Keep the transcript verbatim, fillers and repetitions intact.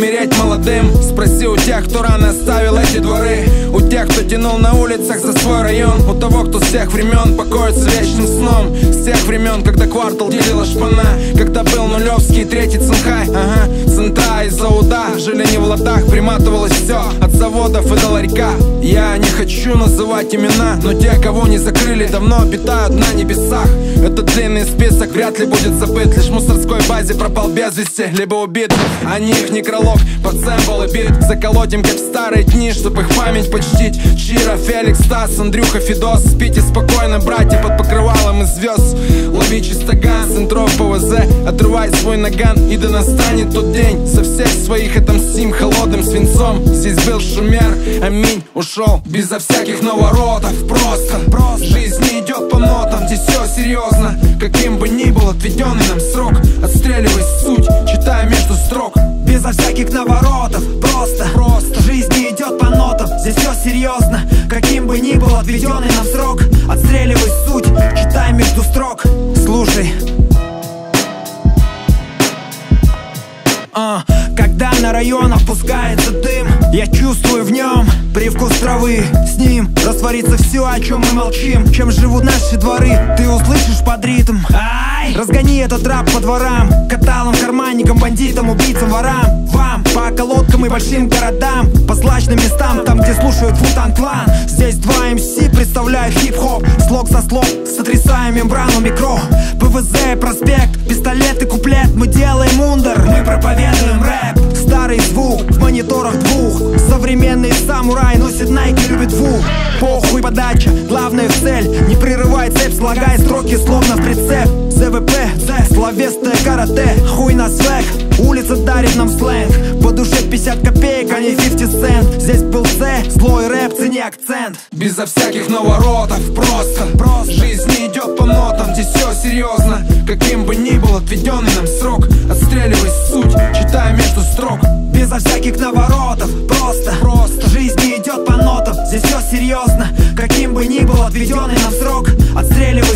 умереть молодым. Спроси у тех, кто рано оставил эти дворы, у тех, кто тянул на улицах за свой район, у того, кто с тех времен покоится вечным сном, с тех времен, когда квартал делила шпана, когда был нулевский третий Цинхай. Ага, центра из-за уда жили не в ладах, приматывалось все от заводов и до ларька. Я не хочу называть имена, но те, кого не закрыли, давно обитают на небесах. Этот длинный список вряд ли будет забыт, лишь в мусорской базе пропал без вести, либо убит. А них некролог под сэмпл и бит заколотим, как в старые дни, чтоб их память почтить. Чира, Феликс, Стас, Андрюха, Фидос, спите спокойно, братья, под покрывалом из звезд. Лови чистоган, центров ПВЗ, отрывай свой наган, и да настанет тот день. Со всех своих отомстим холодным свинцом. Здесь был шумер, аминь, ушел безо всяких наворотов. Просто, просто жизнь не идет по нотам, здесь все серьезно. Каким бы ни был отведенный нам срок, отстреливай суть, читая между строк. Безо всяких наворотов, просто, просто жизнь не идет по нотам, здесь все серьезно. Каким бы ни был отведенный нам срок, отстреливай суть, читай между строк. Слушай, а, когда на район опускается дым, я чувствую в нем привкус травы. С ним растворится все, о чем мы молчим, чем живут наши дворы. Ты услышишь под ритм. Ай! Разгони этот рап по дворам, каталам, карманникам, бандитам, убийцам, ворам. Вам по околоткам и большим городам, по злачным местам, там, где слушают Wu-Tang Clan. Здесь два эм си представляют хип-хоп, слог за слог, сотрясаем мембрану микро. ПВЗ, проспект, пистолет и куплет, мы делаем ундер, мы проповедуем рэп. Старый звук в мониторах двух, современный самурай носит найки, любит ву. Похуй подача, главное в цель, не прерывай цепь, слагай строки словно в прицеп. ЗВП, словесное карате, хуй на свек, улица дарит нам сленг. По душе пятьдесят копеек, а не пятьдесят цент. Здесь был С, злой рэп, цени акцент. Безо всяких наворотов, просто, просто жизнь не идет по нотам, здесь все серьезно. Каким бы ни был отведенный нам срок, отстреливай суть, читая между строк. Безо всяких наворотов, просто, просто жизнь не идет по нотам, здесь все серьезно. Каким бы ни был отведенный нам срок, отстреливай